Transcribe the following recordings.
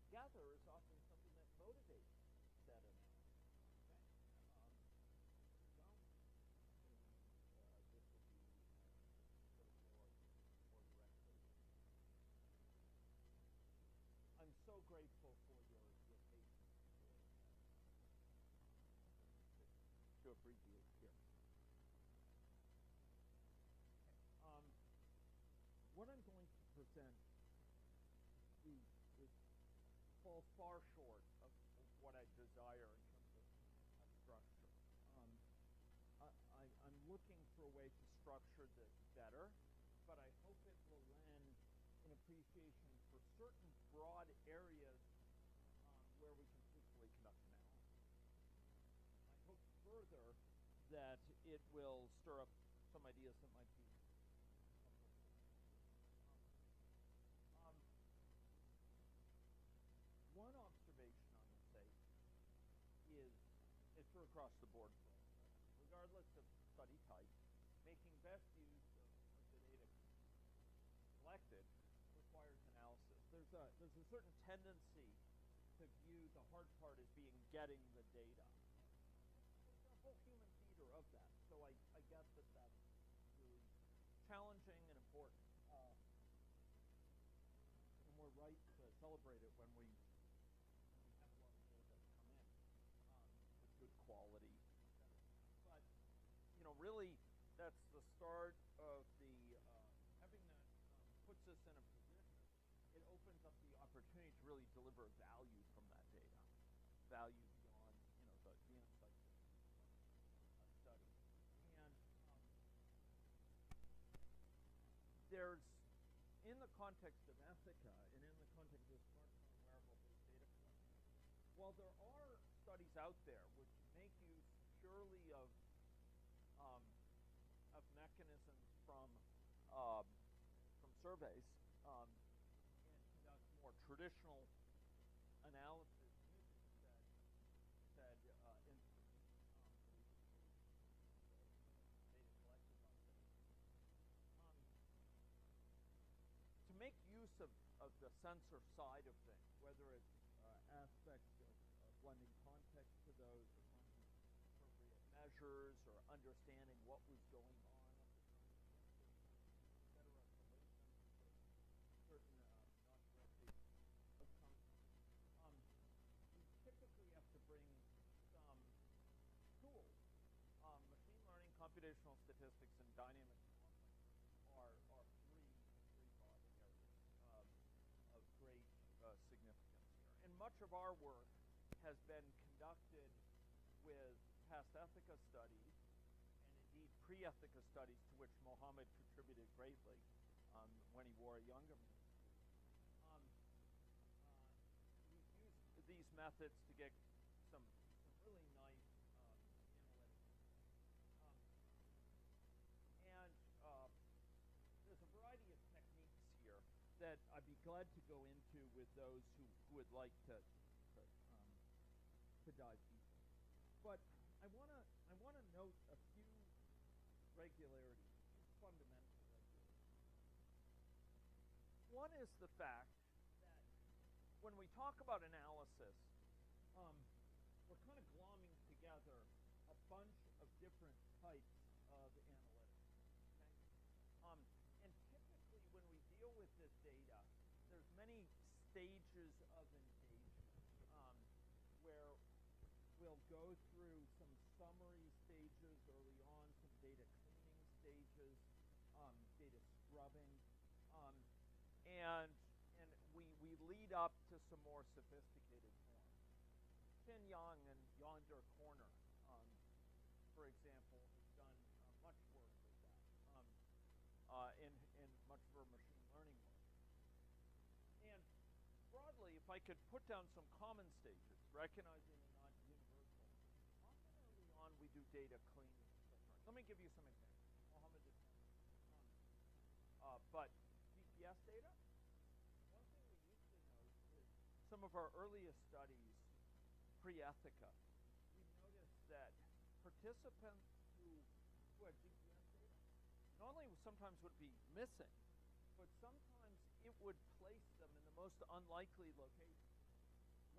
together is often something that motivates that analysis. Okay. So this will be sort of more directly. I'm so grateful for your patience to abbreviate here. Okay. What I'm going to present is falls far short of what I desire in terms of structure. I'm looking for a way to structure this better, but I hope it will lend an appreciation for certain broad areas where we can truthfully conduct analysis. I hope further that it will stir up some ideas that might be one observation on the site is true across the board for all studies. Regardless of study type, making best use of the data collected requires analysis. There's a certain tendency to view the hard part as being getting the data. There's a whole human theater of that. So I get that that's really challenging and important. And we're right to celebrate it when we have a lot of data come in with good quality, etc. But really, that's the start of the having that puts us in a position. It opens up the opportunity to really deliver value from that data, value beyond the insights of study. And there's, in the context of Ethica and in the context of smartphone wearable-based data collection, while there are studies out there which make use purely of mechanisms from surveys and conduct more traditional analysis using said instruments, data collected by them. To make use of the sensor side of things, whether it's aspects of blending context to those, or finding appropriate measures, or understanding what was going on at the time, etc., relations to certain non-directed outcomes, you typically have to bring some tools. Machine learning, computational statistics, and dynamic modeling are three broad areas of great significance here. And much of our work has been conducted with past Ethica studies, and indeed pre-Ethica studies, to which Mohammed contributed greatly when he wore a younger man. We've used these methods to get some really nice analytics. And there's a variety of techniques here that I'd be glad to go into with those who would like to dive deeper. But I want to note a few regularities, fundamental regularities. One is the fact that when we talk about analysis, we're kind of glomming together a bunch of different types of analytics. Okay? And typically when we deal with this data, there's many stages of engagement where we'll go through some summary stages early on, some data cleaning stages, data scrubbing, and we lead up to some more sophisticated forms. Chen Yang and Yonder Corner, for example, has done much work with that in much of her machine learning work. And broadly, if I could put down some common stages, recognizing they're not universal, often early on we do data cleaning. Let me give you some examples. Mohammed did but GPS data, one thing we used to note is some of our earliest studies, pre-Ethica, we noticed that participants who had GPS data not only sometimes would be missing, but sometimes it would place them in the most unlikely locations.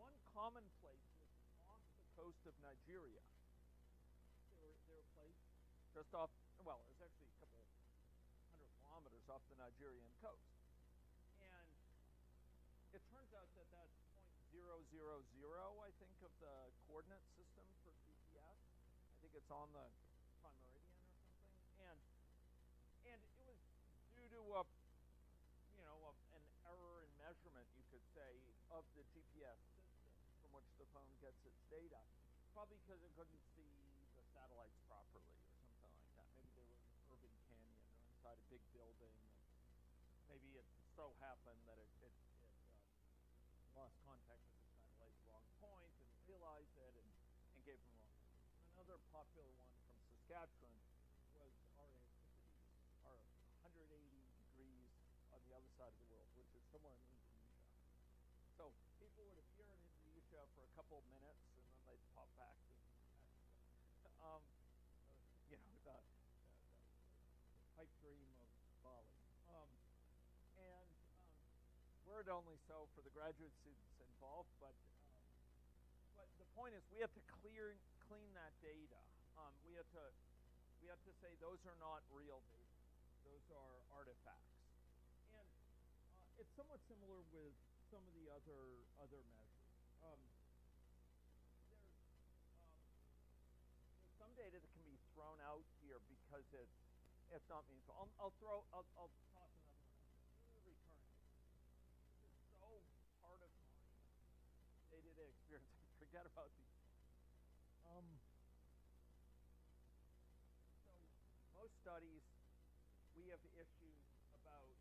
one common place was off the coast of Nigeria. They were placed just off, well, it was actually a couple 100 kilometers off the Nigerian coast. And it turns out that that's 0.000, I think, of the coordinate system for GPS. I think it's on the prime meridian or something. And it was due to an error in measurement, you could say, of the GPS system from which the phone gets its data. Probably because it couldn't see the satellites properly or something like that. Maybe they were in an urban canyon or inside a big building. And maybe it so happened that it lost contact with the satellite at the wrong point and realized it and gave them wrong. Another popular one from Saskatchewan was our antipodes, our 180 degrees on the other side of the world, which is somewhere in Indonesia. So people would appear in Indonesia for a couple of minutes and then they'd pop back to the pipe dream of Bali. Word only so for the graduate students involved, but the point is we have to clean that data. We have to say those are not real data; those are artifacts. And it's somewhat similar with some of the other measures. There's some data that can be thrown out here because it's not meaningful. I'll toss another one. Recurrent. This is so part of my day-to-day experience. I forget about these. So most studies, we have issues about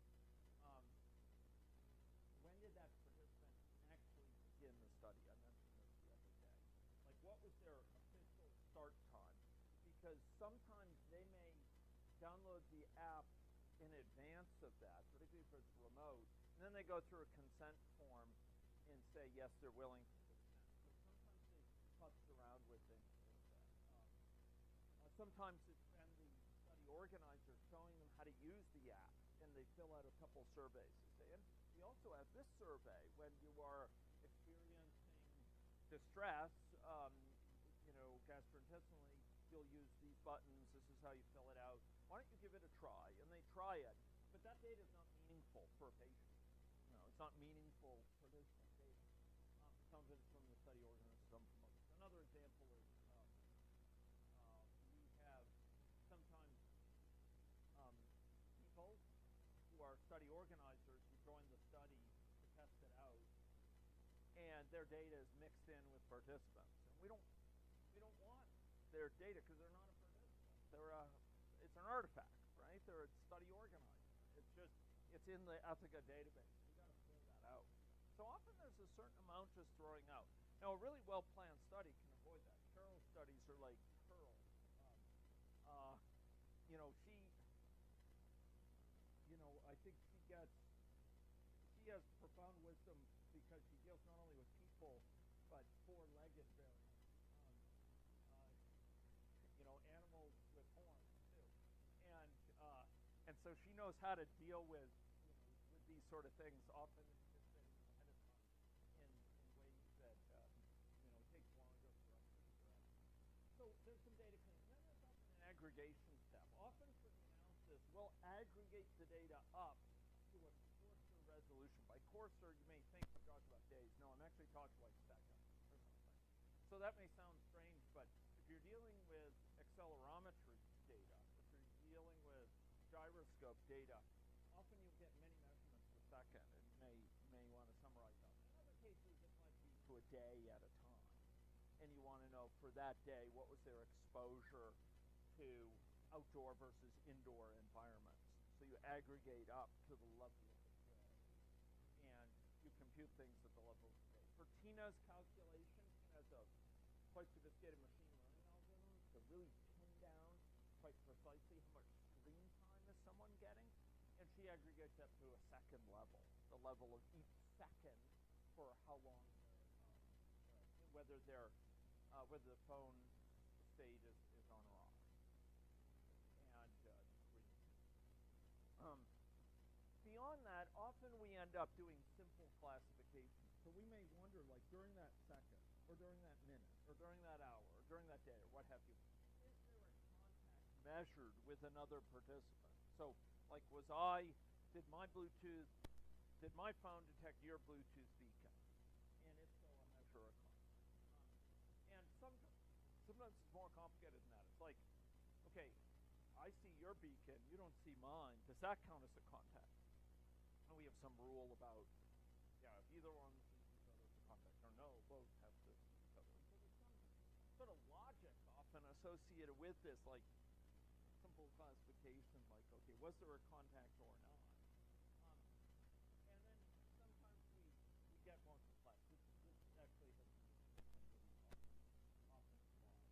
when did that participant actually begin the study? I mentioned this the other day. Like, what was their official start time? Because sometimes they may download the app in advance of that, particularly if it's remote, and then they go through a consent form and say, yes, they're willing to consent. So sometimes they futz around with things a little bit. Sometimes it's been the study organizer showing them how to use the app, and they fill out a couple surveys. They say, and we also have this survey when you are experiencing distress, gastrointestinally, you'll use these buttons. This is how you fill it out. Why don't you give it a try? And they try it. But that data is not meaningful for a patient. It's not meaningful participant data. Some of it is from the study organizer, some from others. Another example is we have sometimes people who are study organizers who join the study to test it out, and their data is mixed in with participants. And we don't want their data because they're not a participant. It's an artifact, right? They're a study organizer. It's in the Ethica database. We got to pull that out. So often there's a certain amount just throwing out. Now, a really well-planned study can avoid that. Cheryl's studies are like Pearl. I think she has profound wisdom because she deals not only with people, but four-legged variants. Animals with horns too, and so she knows how to deal with these sort of things. Often anticipating ahead of time in ways that takes longer for us to figure out. So there's some data cleaning. Then there's often an aggregation step. Often for the analysis, we'll aggregate the data up to a coarser resolution. By coarser, you may think I'm talking about days. No, I'm actually talking like seconds or something. So that may sound strange, but if you're dealing with accelerometry data, if you're dealing with gyroscope data, often you'll get many measurements per second, and you may want to summarize them. In other cases, it might be to a day at a time, and you want to know for that day what was their exposure to outdoor versus indoor environments. So you aggregate up to the level of the day, and you compute things at the level of the day. For Tina's calculation, Tina has a quite sophisticated machine learning algorithm to really pin down quite precisely how much screen time is someone getting, and she aggregates that to a second level, the level of each second for how long, whether the phone state is on or off, and screen. Beyond that, often we end up doing simple classifications. So we may wonder, like during that second, or during that minute, or during that hour, or during that day, or what have you, is there a contact measured with another participant? So, like, did my Bluetooth, did my phone detect your Bluetooth beacon? And if so, I measure a contact. And sometimes it's more complicated than that. It's like, okay, I see your beacon, you don't see mine. Does that count as a contact? And we have some rule about, yeah, if either one sees each other as a contact, or no, both have to see each other. So there's some sort of logic often associated with this, like simple classification, like, okay, was there a contact or not? And then sometimes we get more complex. This actually has often applied.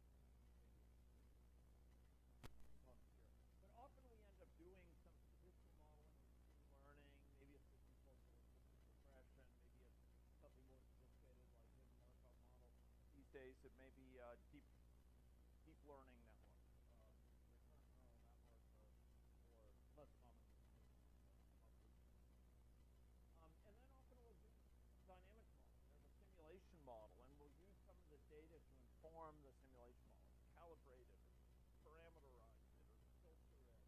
But often we end up doing some statistical modeling or machine learning. Maybe it's this called logistic regression. Maybe it's something more sophisticated like hidden Markov model. These days it may be deep learning network. Recurrent neural network or less common and then often we'll do dynamic modeling or the simulation model, and we'll use some of the data to inform the simulation model, calibrate it, or parameterize it, or filter it,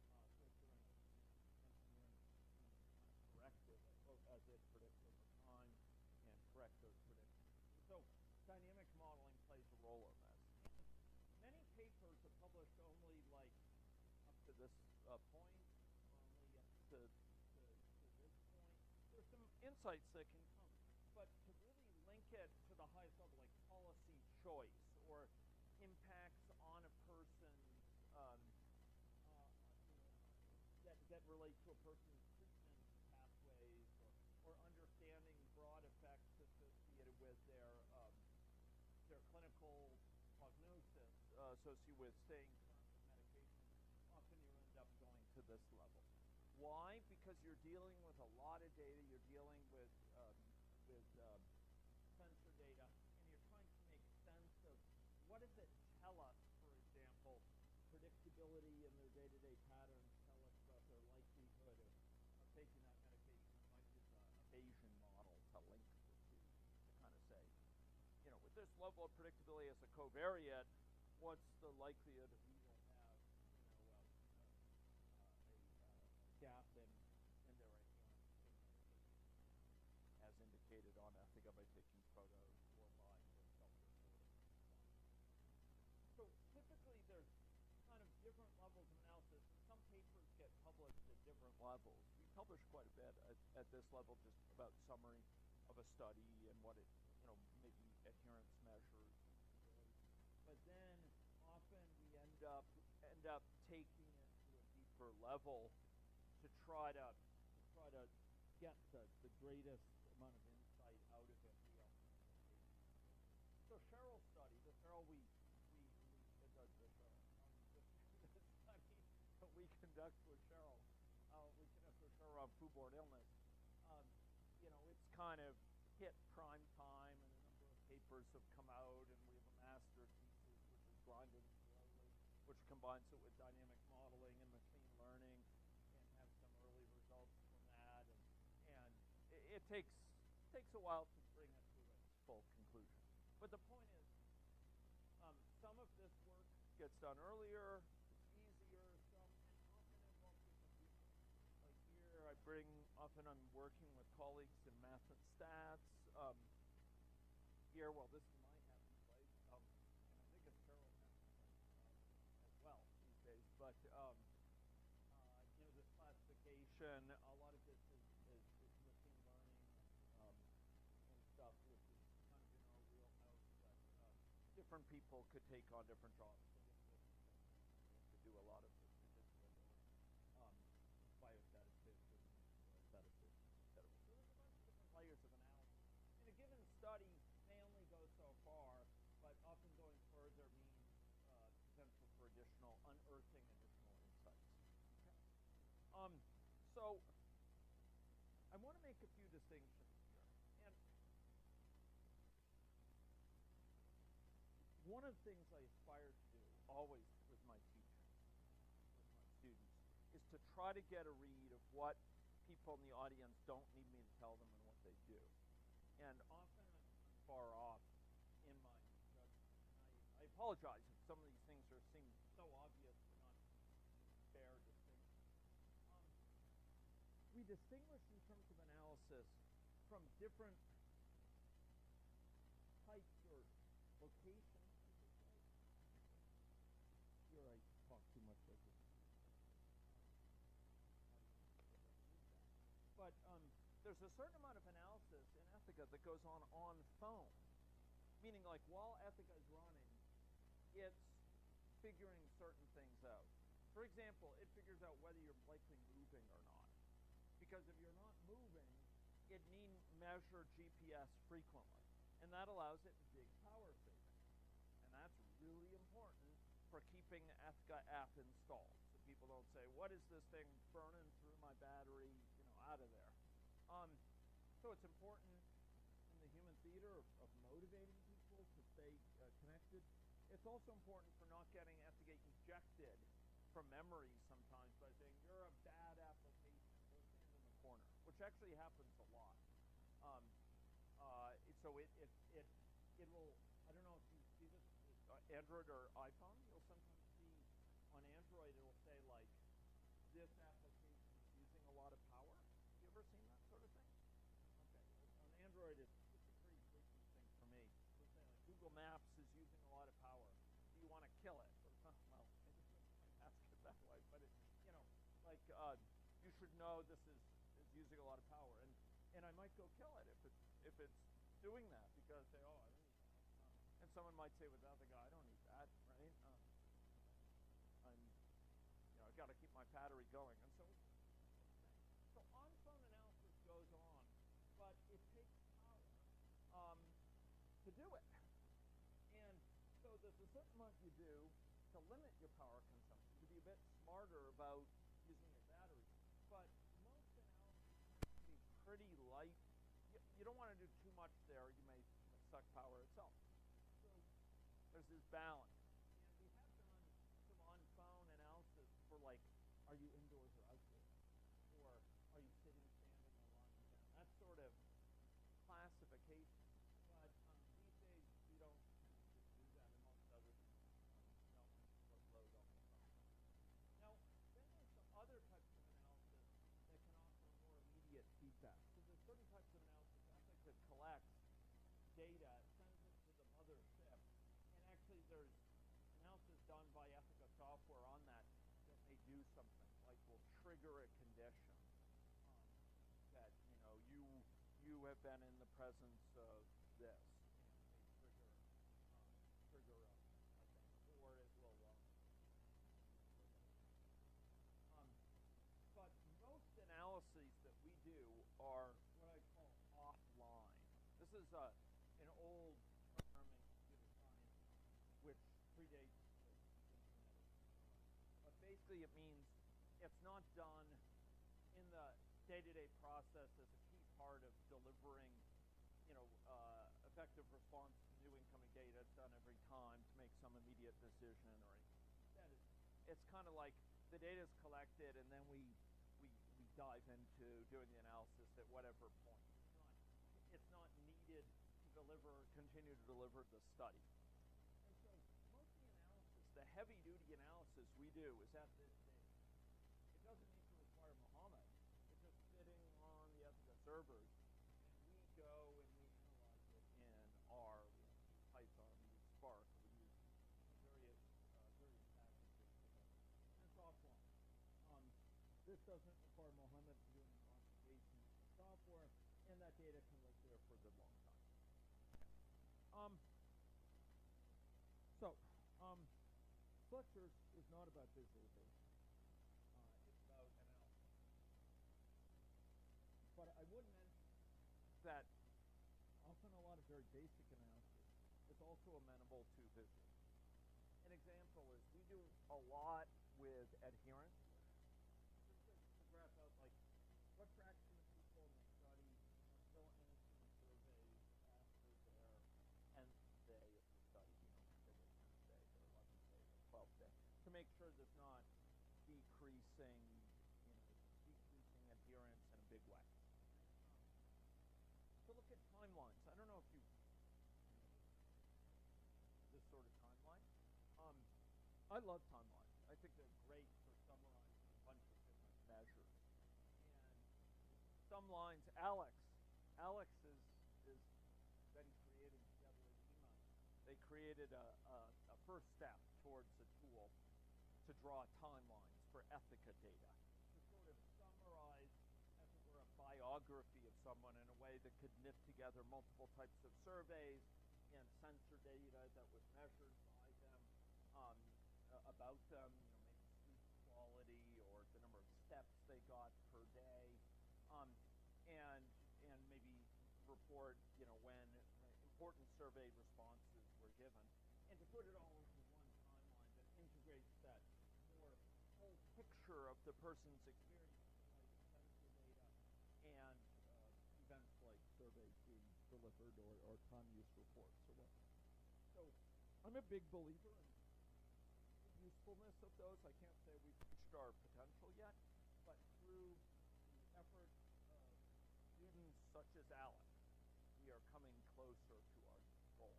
correct it as it predicts over time, and correct those predictions. So dynamic modeling plays a role in this. And many papers are published only like up to this point, only up to this point. There's some insights that can come, but to really link it to the highest level, like policy choice or impacts on a person's that relate to a person's treatment pathways, or understanding broad effects associated with their clinical prognosis, associated with staying current with medication. Often you end up going to this level. Why? Because you're dealing with a lot of data. You're dealing with sensor data, and you're trying to make sense of what does it tell us. For example, predictability in their day-to-day patterns tell us about their likelihood of taking that medication. We might use a Bayesian model to link the two to kind of say, with this level of predictability as a covariate, what's the likelihood that we will have, a gap in their adherence to medication, as indicated on Ethica by taking photos or by self-reporting. So typically there's kind of different levels of analysis, and some papers get published at different levels. We publish quite a bit at this level, just about summary of a study and what it, maybe adherence measures. But then often we end up taking it to a deeper level to try to get the greatest amount of insight out of it. So Cheryl's study, the Cheryl we the study that we conduct with Cheryl, around foodborne illness. It's kind of hit prime time, and a number of papers have come out, and we have a master's thesis which is grinding slowly, which combines it with dynamic modeling and machine learning, and have some early results from that. And it takes a while to bring it to its full conclusion. But the point is, some of this work gets done earlier, it's easier, and often involves different people. Like here, often I'm working with colleagues in math and stats. Here, well, this is my happy place, and I think it's Carol's happy place as well these days. But this classification, a lot of this is machine learning and stuff, which is kind of in our wheelhouse. But different people could take on different jobs. To do a lot of the statistical work, biostatisticians, statisticians, etc. So there's a bunch of different layers of analysis. And a given study may only go so far, but often going further means potential for unearthing additional insights. Okay. So I want to make a few distinctions here. And one of the things I aspire to do always with my teaching, with my students, is to try to get a read of what people in the audience don't need me to tell them and what they do. and often I'm far off in my judgment. I apologize if some of these things seem so obvious to not bear distinction. Um, we distinguish in terms of analysis from different types or locations, you could say. Here I talk too much like this. But there's a certain amount of analysis in Ethica that goes on phone, meaning like while Ethica is running, it's figuring certain things out. For example, it figures out whether you're likely moving or not. Because if you're not moving, it needs measure GPS frequently. And that allows it to dig power savings. And that's really important for keeping the Ethica app installed. So people don't say, what is this thing burning through my battery, out of there. So it's important in the human theater of motivating people to stay connected. It's also important for not getting Ethica ejected from memory sometimes by saying, you're a bad application, go stand in the corner, which actually happens a lot. So it will, I don't know if you see this, Android or iPhone, you'll sometimes see on Android, it'll say like, this application is using a lot of power. You ever seen that sort of thing? Okay, well, on Android, it's a pretty frequent thing for me. It'll say like, Google Maps is using a lot of power. Do you want to kill it? Well, I ask it that way, but you should know this is using a lot of power, and I might go kill it if it's doing that because I don't need that. And someone might say with Ethica, I don't need that, right? I've got to keep my battery going, and so on-phone analysis goes on, but it takes power to do it. And so there's a certain amount you do to limit your power consumption, to be a bit smarter about using your battery. But most analysis tends to be pretty light. You don't want to do too much there. You may suck power itself. So there's this balance. And we have done some on-phone analysis for like, are you indoors or outdoors? Or are you sitting, standing, or lying down? That sort of classification. But these days, we don't tend to do that, amongst other things. Not when you load on the phone. Now, then there's some other types of analysis that can offer more immediate feedback. So there's certain types of analysis Ethica collects data, sends it to the mothership, and actually there's analysis done by Ethica software on that may do something, like will trigger a condition that you have been in the presence of this, and may trigger a thing, or it will. But most analyses that we do are what I call offline. This is an old term in computer science, which predates the internet. But basically, it means it's not done in the day-to-day process as a key part of delivering, effective response to new incoming data. It's done every time to make some immediate decision or anything. Instead, it's kind of like the data is collected, and then we dive into doing the analysis at whatever point. It's not needed to continue to deliver the study. And so most of the analysis, the heavy-duty analysis we do is at this stage. It doesn't need to require Muhammad. It's just sitting on the Ethica servers, and we go and we analyze it in R, we use Python, we use Spark, we use various packages for that. And it's offline. This doesn't require Muhammad to do any modifications to the software, and that data can live there for a good long time. Flexors is not about visualization. It's about analysis. But I would mention that often a lot of very basic analysis is also amenable to visual. An example is we do a lot with adherence. To graph out like what fraction of people in the study are still answering the surveys after their 10th day of the study, their 10th day, their 11th day, their 12th day, to make sure there's not decreasing adherence in a big way. To look at timelines I love timelines. I think they're great for summarizing a bunch of different measures. And some lines, Alex is been creating together with Iman. They created a first step towards a tool to draw timelines for Ethica data, to sort of summarize, as it were, a biography of someone in a way that could knit together multiple types of surveys and sensor data that was measured by them, um, about them, maybe sleep quality or the number of steps they got per day, um, and maybe report, when important survey responses were given, and to put it all into one timeline that integrates that more whole picture of the person's experience, like sensor data and events like surveys being delivered or time use reports or whatnot. So I'm a big believer in the usefulness of those. I can't say we've reached our potential yet, but through the effort of students such as Alex, we are coming closer to our goal.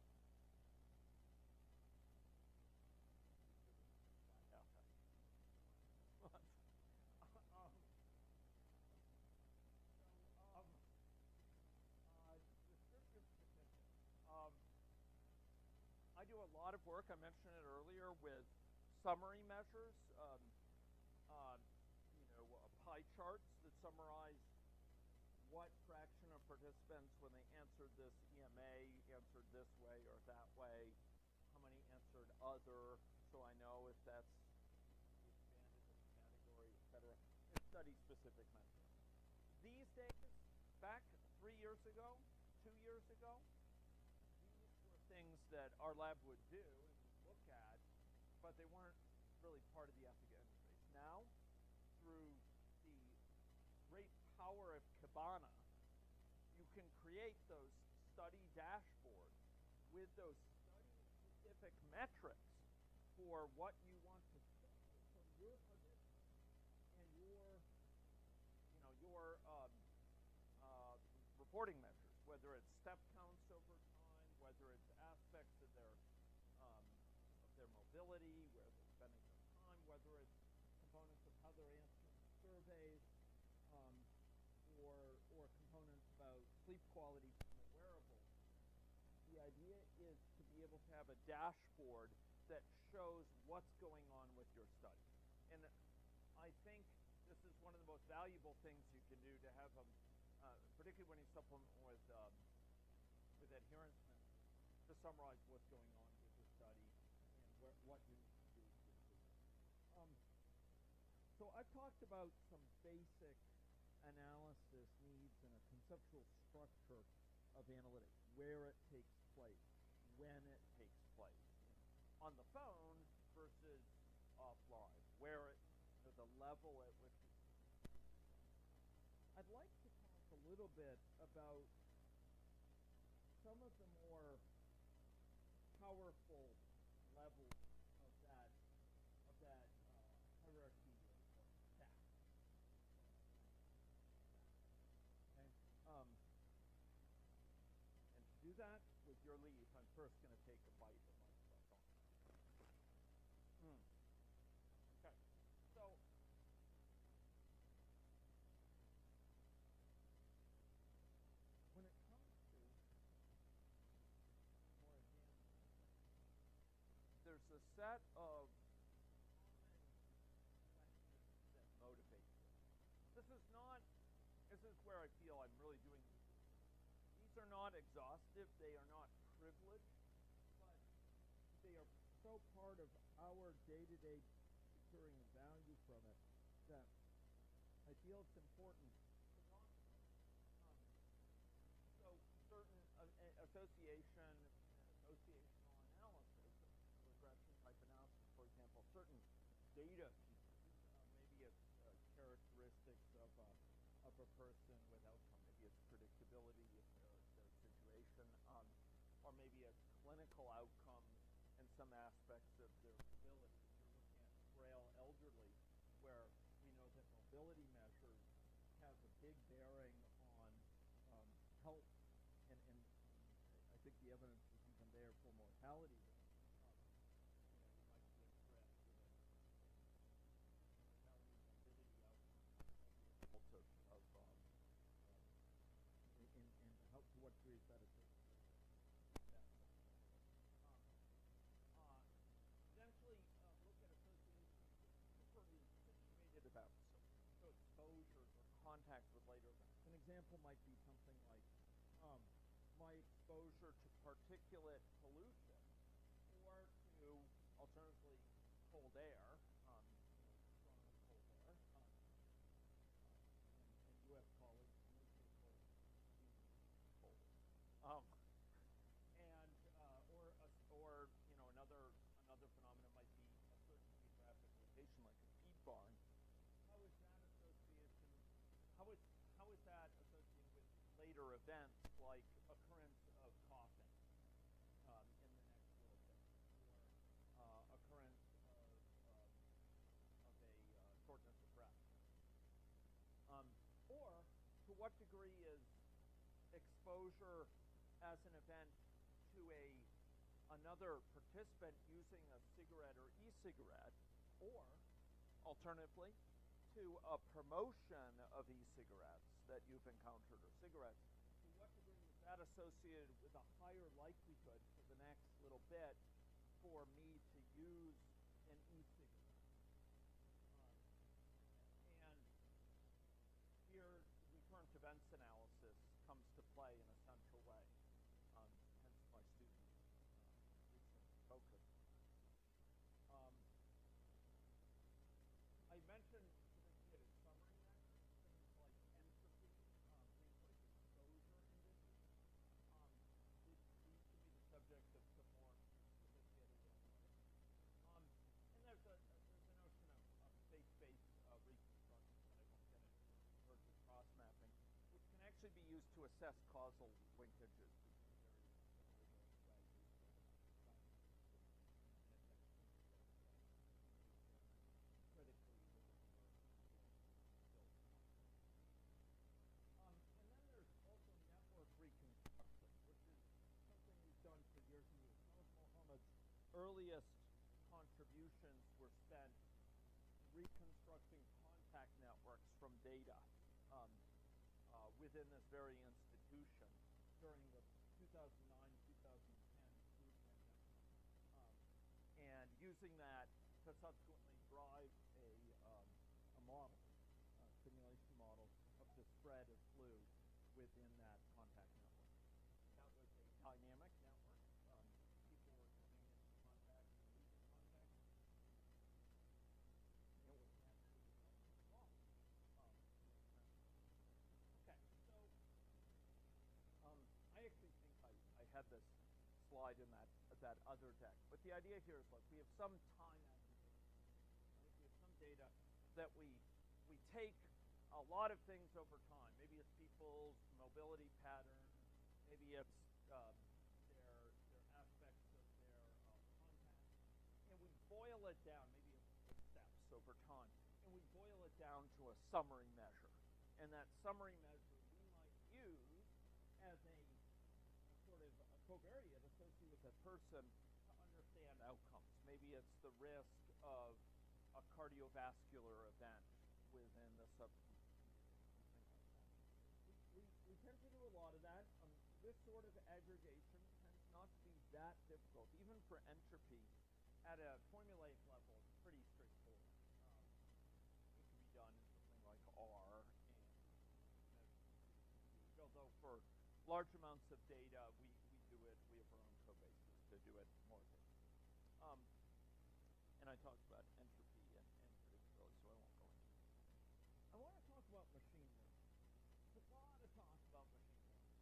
Descriptive statistics. I do a lot of work, I mentioned it earlier, with summary measures, pie charts that summarize what fraction of participants, when they answered this EMA, answered this way or that way, how many answered other, so I know if that's expanded as a category, etc. It's study-specific measures. These days, back 3 years ago, 2 years ago, these were things that our lab would do and would look at, but they weren't really part of the Ethica interface. Now, through the great power of Kibana, you can create those study dashboards with those study-specific metrics for what you want to show from your participants and your reporting measures, whether it's step counts over time, whether it's aspects of their mobility, where they're spending their time, whether it's components of how they're answering surveys, or components about sleep quality from the wearables. The idea is to be able to have a dashboard that shows what's going on with your study. And I think this is one of the most valuable things you can do, to have them, particularly when you supplement with adherence measures, to summarize what's going on with your study and what you need to do to improve it. So I've talked about some basic analysis needs and a conceptual structure of analytics, where it takes place, when it takes place, on the phone versus offline, where the level at which it's. I'd like to talk a little bit about some of the more powerful levels of that hierarchy or stack. Okay. And to do that, with your leave, I'm first going to take a bite of my croissant. Okay. So when it comes to more advanced, there's a set of questions that motivate you. This is where I feel I'm really doing research. These are not exhaustive, they are not privileged, but they are so part of our day-to-day securing value from it that I feel it's important to talk about. So certain associational analysis, regression type analysis, for example, certain data features, maybe it's characteristics of a person with outcome, maybe it's predictability of their situation, or maybe it's clinical outcomes and some aspects of their mobility. If you're looking at frail elderly, where we know that mobility measures have a big bearing on health, and I think the evidence is even there for mortality rate. You might be at risk example might be something like my exposure to particulate pollution or to alternatively cold air, strongly cold air, and you have colleagues who make your cold cold. And or another phenomenon might be a certain geographic location, like a feed barn. How is that association? How is that associated with later events like occurrence of coughing in the next little bit, or occurrence of a shortness of breath? Or to what degree is exposure as an event to another participant using a cigarette or e-cigarette, or alternatively to a promotion of e-cigarettes that you've encountered or cigarettes, to what degree is that associated with a higher likelihood for the next little bit for me to use an e-cigarette? And here recurrent events analysis comes to play in a central way. Hence my student research focus. I mentioned sort of a summary measures, things like entropy, things like exposure indices. These can be the subject of some more sophisticated analytics. And there's a notion of space-based reconstruction that I won't get into, convergent cross-mapping, which can actually be used to assess causal linkages between various behavioral strategies critically within your field. And then there's also network reconstruction, which is something we've done for years and years. Some of Mohammed's earliest contributions were spent reconstructing contact networks from data within this very institution during the 2009-2010 flu pandemic, and using that to subsequently drive a model, a simulation model of the spread of flu within that contact network. That was a dynamic network. People were coming into contact and leaving contact. It was meant to solve. Okay, so I actually think I had this slide in that other deck, but the idea here is, look, we have some time aggregation, right? We have some data that we take a lot of things over time. Maybe it's people's mobility patterns, maybe it's their aspects of their contact, and we boil it down. Maybe it's the steps over time, and we boil it down to a summary measure. And that summary measure we might use as a sort of a covariate associated with a person to understand outcomes. Maybe it's the risk of a cardiovascular event within the subgroup community, something like that. We tend to do a lot of that. This sort of aggregation tends not to be that difficult. Even for entropy, at a formulaic level, it's pretty straightforward. It can be done in something like R, and although for large amounts of data, we have our own code bases to do it more efficiently. And I talked about entropy and predictability, so I won't go into it. I want to talk about machine learning. There's a lot of talk about machine learning.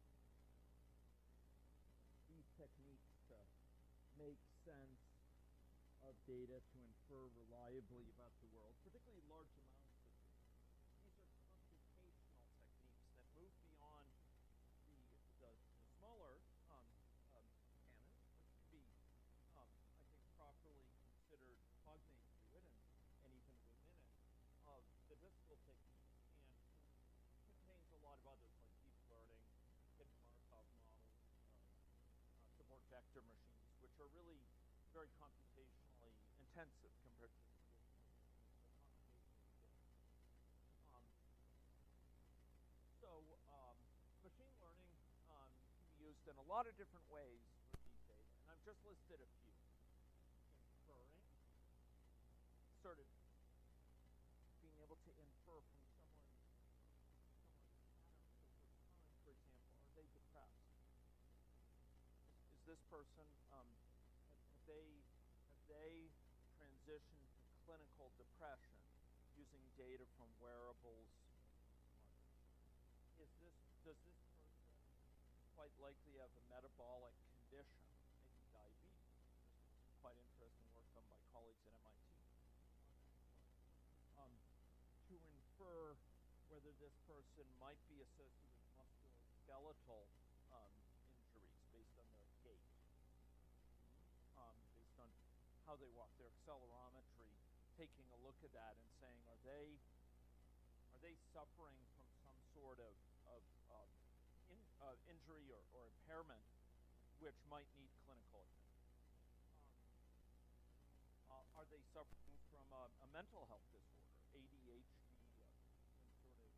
These techniques to make sense of data to infer reliably about the world, particularly large amounts of data. These are computational techniques that move beyond the smaller canon, which can be, I think, properly considered cognate to it, and even within it, of statistical techniques, and contains a lot of others like deep learning, hidden Markov models, support vector machines, which are really very computationally intensive compared to traditional machines. The computation is different. Machine learning can be used in a lot of different ways for these data, and I've just listed a few. Inferring, sort of being able to infer from someone's patterns the this person have they transitioned to clinical depression using data from wearables? Does this person quite likely have a metabolic condition, maybe diabetes? This is quite interesting work done by colleagues at MIT. To infer whether this person might be associated with musculoskeletal injuries based on their gait, based on how they walk, their accelerometry, taking a look at that and saying, are they suffering from some sort of injury or impairment which might need clinical attention? Are they suffering from a mental health disorder, ADHD, some sort of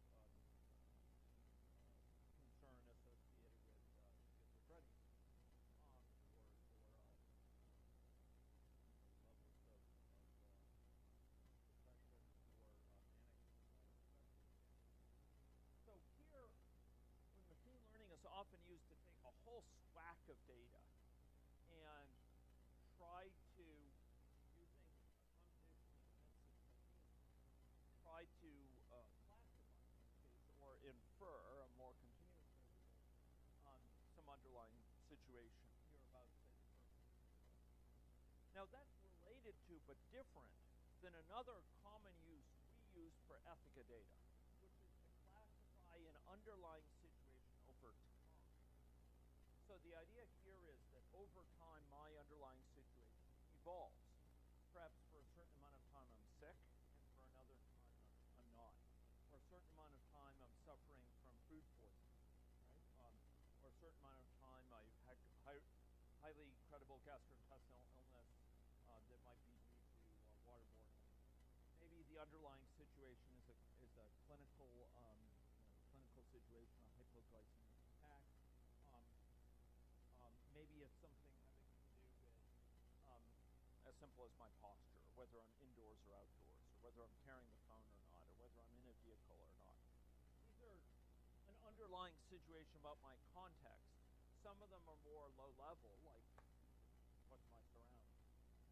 concern associated with schizophrenia, or levels of depression or manic depression? So here, when machine learning is often used to take a whole swack of data and try to, using a computationally intensive technique, try to classify in this case or infer a more continuous measurement on some underlying situation here about, say, the person. Now that's related to but different than another common use we use for Ethica data, which is to classify an underlying situation over time. So the idea here is that over time my underlying situation evolves. Perhaps for a certain amount of time I'm sick, and for another time I'm not. Or a certain amount of time I'm suffering from food poisoning, right? Or a certain amount of time I've had highly credible gastrointestinal illness that might be due to waterborne illness. Maybe the underlying situation is a clinical clinical situation, a hypoglycemic attack. Maybe it's something having to do with as simple as my posture, whether I'm indoors or outdoors, or whether I'm carrying the phone or not, or whether I'm in a vehicle or not. These are an underlying situation about my context. Some of them are more low level, like what's my surroundings?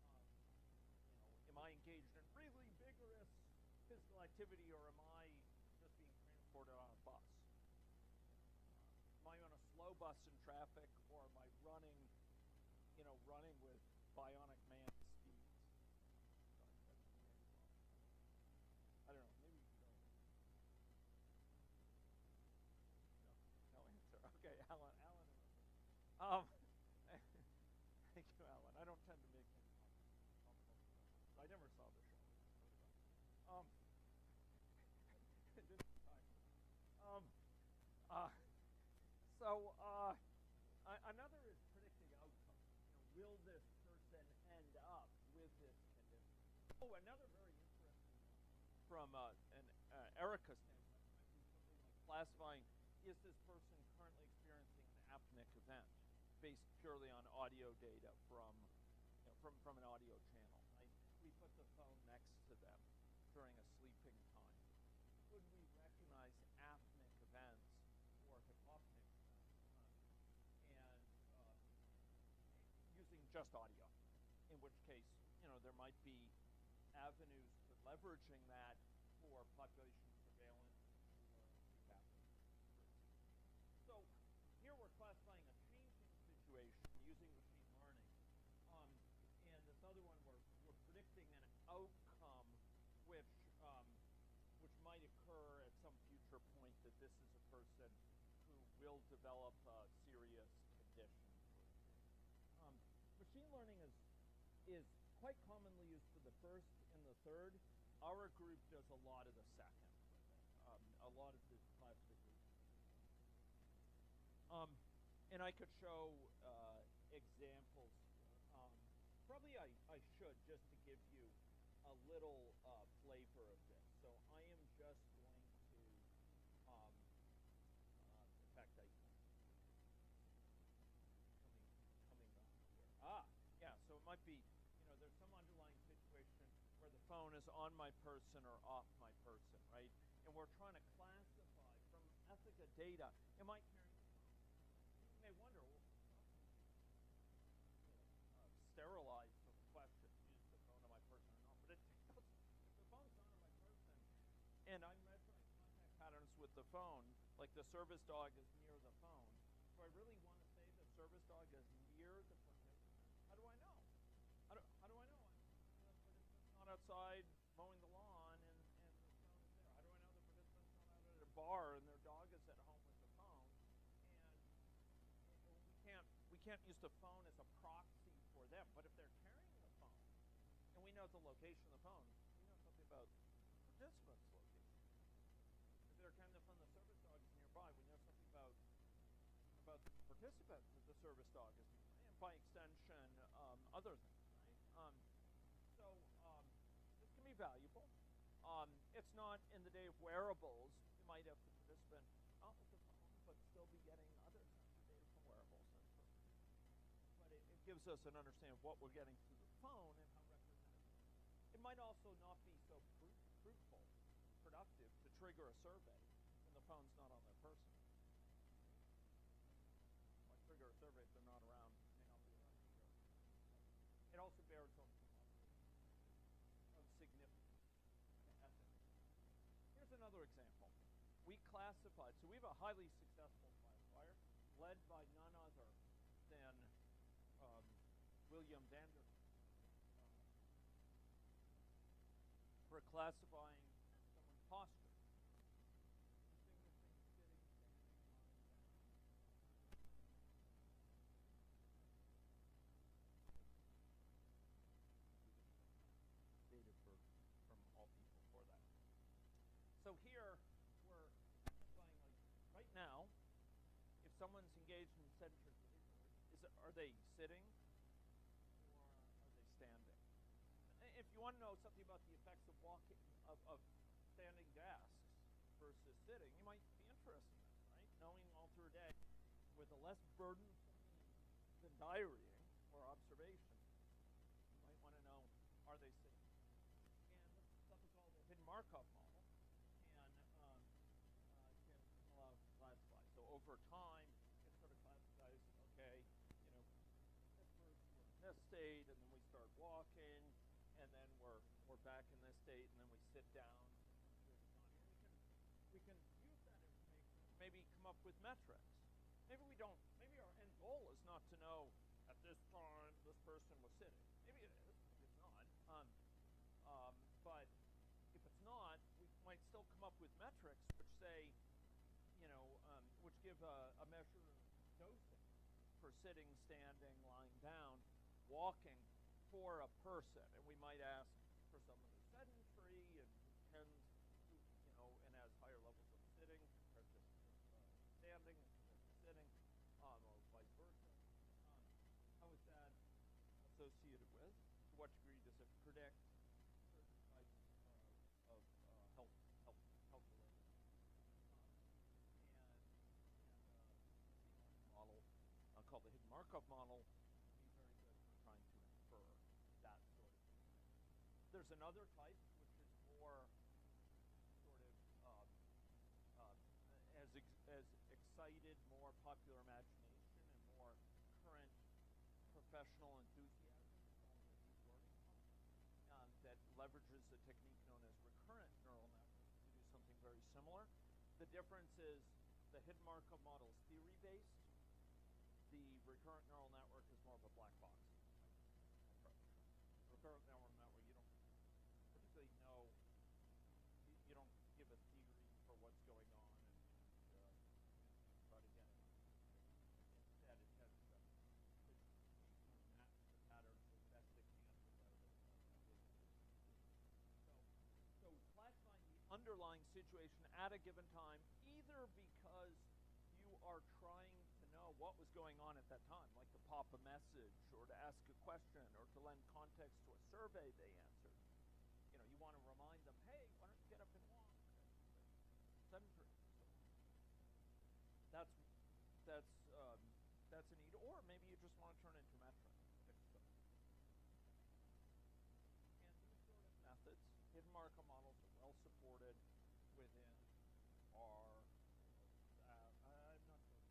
Am I engaged in really vigorous physical activity, or am I just being transported on a bus? Am I on a slow bus in traffic, or am I running with bionic man speeds? I don't know. Maybe you can go. No answer. Okay, Alan. Thank you, Alan. I don't tend to make things complicated. I never saw the show. Another is predicting outcomes. Will this person end up with this condition? Oh, another very interesting one from an Erica standpoint might be something like classifying, is this person currently experiencing an apneic event based purely on audio data from an audio channel, right? We put the phone next to them during a sleeping time. Could we recognize apneic events or hypopneic events? And using just audio, in which case, there might be avenues for leveraging that for population surveillance or sleep apnea. So here we're classifying a changing situation using machine learning. And this other one, we're predicting an outcome which might occur at some future point, that this is a person who will develop a serious condition. Machine learning is quite commonly used for the first and the third. Our group does a lot of the second, a lot of this classification. And I could show examples. Probably I should, just to give you a little flavor of this. So I am just going to, in fact, coming up here. Yeah, so it might be, there's some underlying situation where the phone is on my person or off my person, right? And we're trying to classify from Ethica data, am I carrying the phone? You may wonder, well, phone, like the service dog is near the phone, do I really want to say the service dog is near the participant? How do I know? How do I know? The participant's not outside mowing the lawn and the phone is there. How do I know the participant's not out at a bar and their dog is at home with the phone? And we can't use the phone as a proxy for them. But if they're carrying the phone and we know the location of the phone, we know something about the participant's location. If they're carrying the phone, the service dog is nearby. We know something about the participant that the service dog is nearby, and by extension, other things. Right? So this can be valuable. It's not in the day of wearables. You might have the participant out with the phone, but still be getting other sensor data from wearables. But it gives us an understanding of what we're getting through the phone and how representative. It might also not be so fruitful, productive to trigger a survey when the phone's not on their person. Why trigger a survey if they're not around? May not be around to share. It also bears on some of significance to ethics. Here's another example. We classified, so we have a highly successful classifier led by none other than William Vandermeer for classifying someone's posture. Distinguishing sitting, standing, lying down. Data from all people for that. So here we're classifying, like right now, if someone's engaged in sedentary behavior, are they sitting or are they standing? If you want to know something about the effects of walking of standing desks versus sitting, you might be interested in that, right? Knowing all through a day with a less burdensome means than diarying or observation, you might want to know, are they sitting? And this is something called the hidden Markov model can allow us to classify. So over time, it sort of classifies, okay, at first we're in this state, and then we start walking, and then we're back in this state, and then we sit down. We can use that information to maybe come up with metrics. Maybe we don't. Maybe our end goal is not to know at this time this person was sitting. Maybe it is. Maybe it's not. But if it's not, we might still come up with metrics which say, which give a measure of dosing for sitting, standing, lying down, walking for a person. And we might ask for someone who's sedentary and tends to, and has higher levels of sitting compared to standing compared to sitting, or vice versa. How is that associated with? To what degree does it predict certain types of health-related? And model called the hidden Markov model can be very good for trying to infer that sort of thing. There's another type which is more sort of has excited more popular imagination and more current professional enthusiasm that leverages a technique known as recurrent neural networks to do something very similar. The difference is the hidden Markov model is theory-based. The recurrent neural network is more of a black box approach. The recurrent neural network, you don't particularly know, you don't give a theory for what's going on and try to get it. Instead, it tends to match the patterns as best it can without it. So classifying the underlying situation at a given time, either because you are trying to know what was going on at that time, like to pop a message or to ask a question or to lend context to a survey they answered. You want to remind them, hey, why don't you get up and walk? Sedentary. That's a need, or maybe you just want to turn into metrics. And these sort of methods, hidden Markov models, are well supported within our. I'm not sure,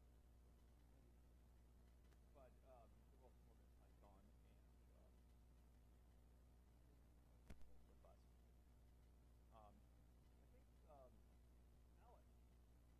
but they're well supported in Python and for classification. I think Alex.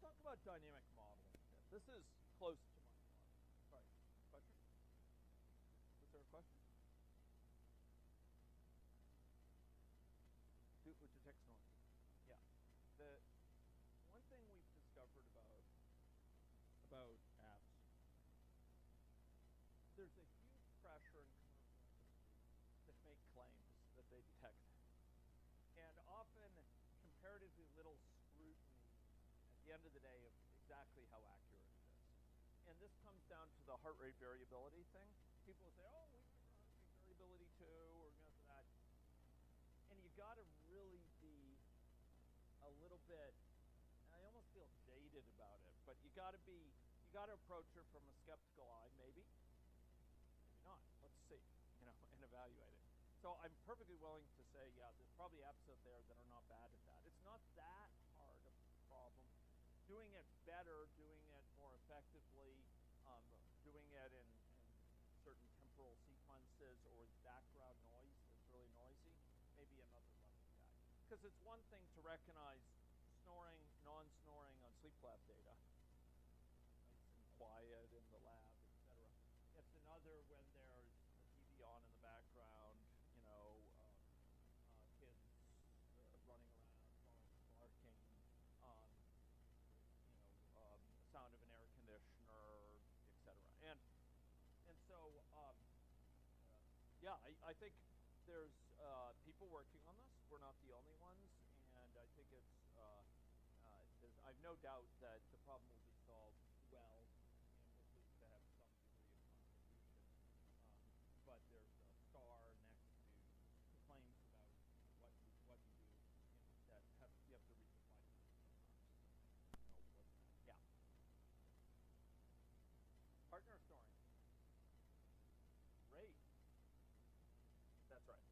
talk about dynamic modeling. This is close to my heart. Sorry, question? Was there a question? With detect noise. Yeah. The one thing we've discovered about apps, there's a huge pressure in commercial industry to make claims that they detect. And often comparatively little scrutiny at the end of the day of exactly how accurate it is. And this comes down to the heart rate variability thing. People will say, oh, we measure heart rate variability too, or measure that. And you got to really be a little bit, I almost feel jaded about it, but you got to approach it from a skeptical eye, maybe not. Let's see, and evaluate it. So I'm perfectly willing to say, yeah, there's probably apps out there that are not bad at that. It's not that hard of a problem. Doing it better, doing it more effectively, doing it in certain temporal sequences or background noise that's really noisy, maybe another level guy. Because it's one thing to recognize snoring, non-snoring on sleep lab data, nice and quiet in the lab, etc. It's another when there's a TV on in the background, kids running around, barking, sound of an air conditioner, etc. And so, yeah, I think there's people working on this. We're not the only ones, and I think it's. I've no doubt that the problem will be solved well, and at least to have some degree of contribution. But there's a star next to claims about what you do that you have to read the fine print sometimes. Yeah. Partner snoring. Rate. That's right.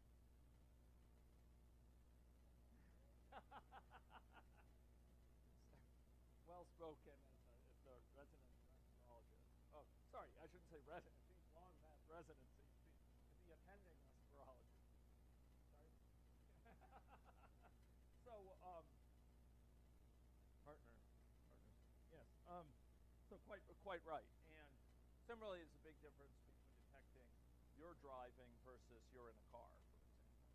Well spoken as the resident astrologist. Oh, sorry, I shouldn't say resident. She's long past residency. She's the attending astrologist. Sorry. So, partners. Yes. So quite right. And similarly, there's a big difference between detecting you're driving versus you're in a car, for example.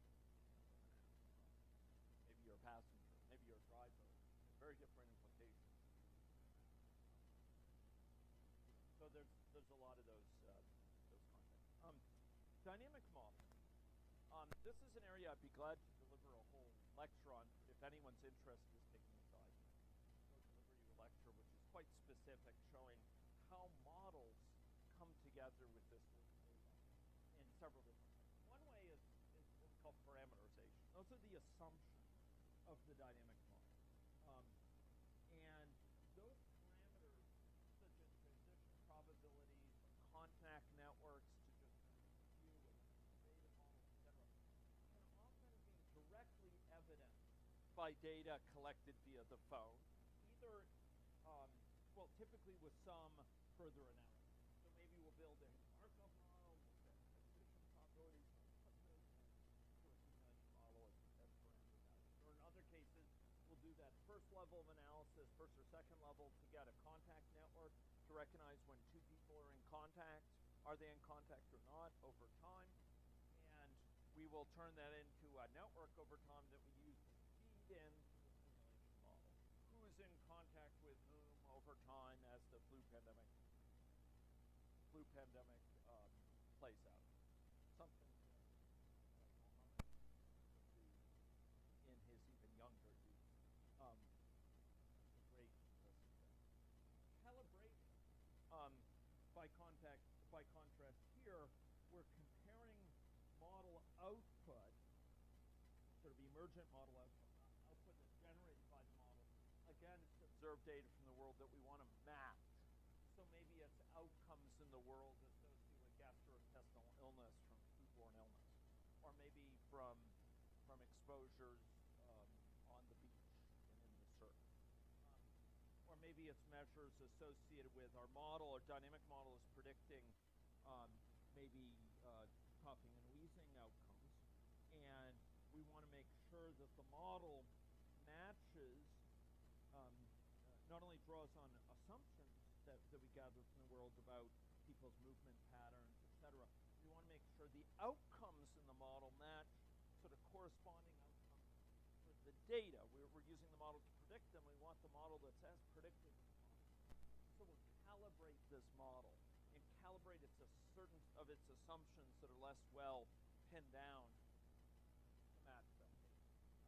Maybe you're a passenger. Maybe you're a driver. Very different implications. So there's a lot of those contexts. Dynamic modeling. This is an area I'd be glad to deliver a whole lecture on if anyone's interest is taking aside. I'll deliver you a lecture which is quite specific, showing how models come together with this data in several different ways. One way is what we call parameterization. Those are the assumptions of the dynamic model. And those parameters, such as transition probabilities, contact networks to just view with data models, etc., can often be directly evidenced by data collected via the phone, either, typically with some further analysis. So maybe we'll build a Markov model, we'll set transition probabilities, we'll put those into a simulation model as parameter values. Or in other cases, we'll do that first level of analysis, first or second level, to get a contact network to recognize when two people are in contact. Are they in contact or not over time? And we will turn that into a network over time that we use to feed into the simulation model. Who is in contact with whom over time as the flu pandemic plays out? Something that Mohammed would do in his even younger youth. A great calibration. By contrast, here we're comparing model output, sort of emergent model output that's generated by the model, against observed data from the world that we want to match. So maybe it's outcomes in the world associated with gastrointestinal illness from foodborne illness, or maybe from exposures on the beach and in the surf. Or maybe it's measures associated with our model. Our dynamic model is predicting maybe coughing and wheezing outcomes, and we want to make sure that the model matches not not only draws on assumptions that we gather from the world about people's movement patterns, etc. We want to make sure the outcomes in the model match sort of corresponding outcomes for the data. We're using the model to predict them. We want the model that's as predictive as possible. So we'll calibrate this model and calibrate certain of its assumptions that are less well pinned down to match that data.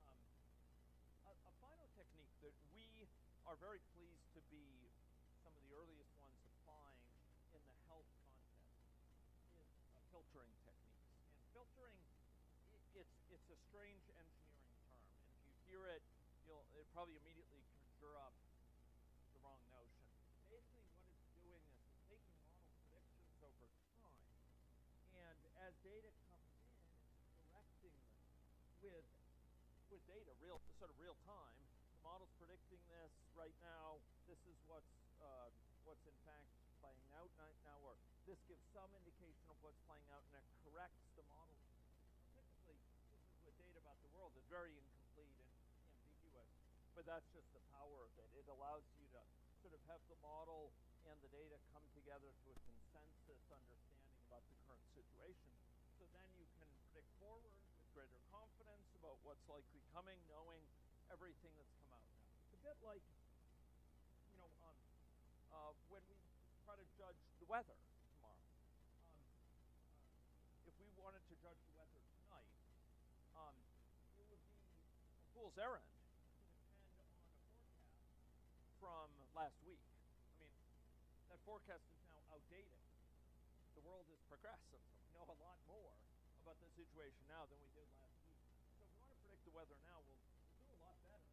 A final technique that we are very pleased to be some of the earliest ones applying in the health context is filtering techniques. And filtering, it's a strange engineering term. And if you hear it, it probably immediately conjure up the wrong notion. Basically, what it's doing is it's taking model predictions over time, and as data comes in, it's correcting them with data, sort of real time. The model's predicting this right now. This is what's in fact playing out now, or this gives some indication of what's playing out, and it corrects the model. Typically, this is with data about the world. It's very incomplete and ambiguous, but that's just the power of it. It allows you to sort of have the model and the data come together to a consensus understanding about the current situation. So then you can predict forward with greater confidence about what's likely coming, knowing everything that's come out now. It's a bit like, when we try to judge the weather tomorrow. If we wanted to judge the weather tonight, it would be a fool's errand to depend on a forecast from last week. I mean, that forecast is now outdated. The world is progressive. So we know a lot more about the situation now than we did last week. So if we want to predict the weather now, we'll do a lot better